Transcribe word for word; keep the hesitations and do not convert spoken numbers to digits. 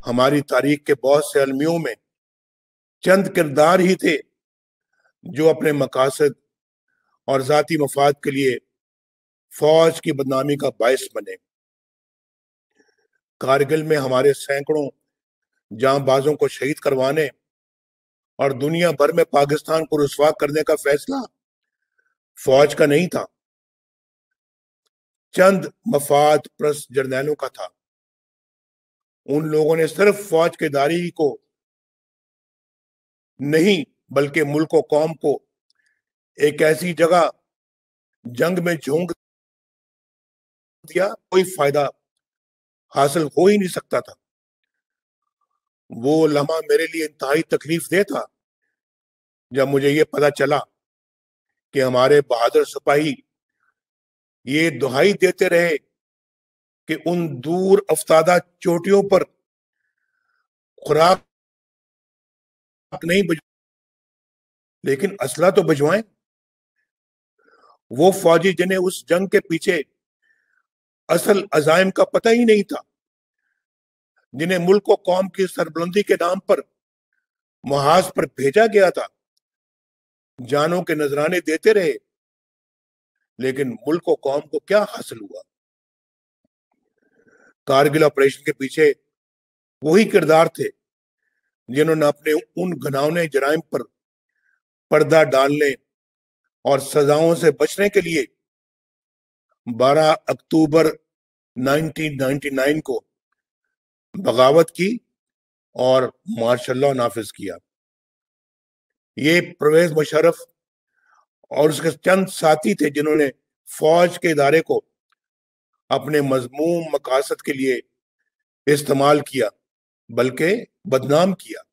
ہماری تاریخ کے بہت سے المیوں میں چند کردار ہی تھے جو اپنے مقاصد اور ذاتی مفاد کے لیے فوج کی بدنامی کا باعث بنے۔ کارگل میں ہمارے سینکڑوں جاں بازوں کو شہید کروانے اور دنیا بھر میں پاکستان کو رسوا کرنے کا فیصلہ فوج کا نہیں تھا، چند مفاد پرست جرنیلوں کا تھا۔ ان لوگوں نے صرف فوج کے ادارے کو نہیں بلکہ ملک و قوم کو ایک ایسی جگہ جنگ میں جھونک دیا کوئی فائدہ حاصل ہو ہی نہیں سکتا تھا۔ وہ لمحہ میرے لیے انتہائی تکلیف دہ تھا جب مجھے یہ پتہ چلا کہ ہمارے بہادر سپاہی یہ دہائی دیتے رہے کہ ان دور افتادہ چوٹیوں پر خوراک نہیں بج لیکن اسلحہ تو بھجوائیں۔ وہ فوجی جنہیں اس جنگ کے پیچھے اصل عزائم کا پتہ ہی نہیں تھا، جنہیں ملک و قوم کی سربلندی کے نام پر محاذ پر بھیجا گیا تھا، جانوں کے نذرانے دیتے رہے، لیکن ملک و قوم کو کیا حاصل ہوا؟ کارگل آپریشن کے پیچھے وہی کردار تھے جنہوں نے اپنے ان گھناؤنے جرائم پر پردہ ڈالنے اور سزاؤں سے بچنے کے لیے بارہ اکتوبر انیس سو ننانوے کو بغاوت کی اور مارشل لاء نافذ کیا۔ یہ پرویز مشرف اور اس کے چند ساتھی تھے جنہوں نے فوج کے ادارے کو اپنے مذموم مقاصد کے لیے استعمال کیا بلکہ بدنام کیا۔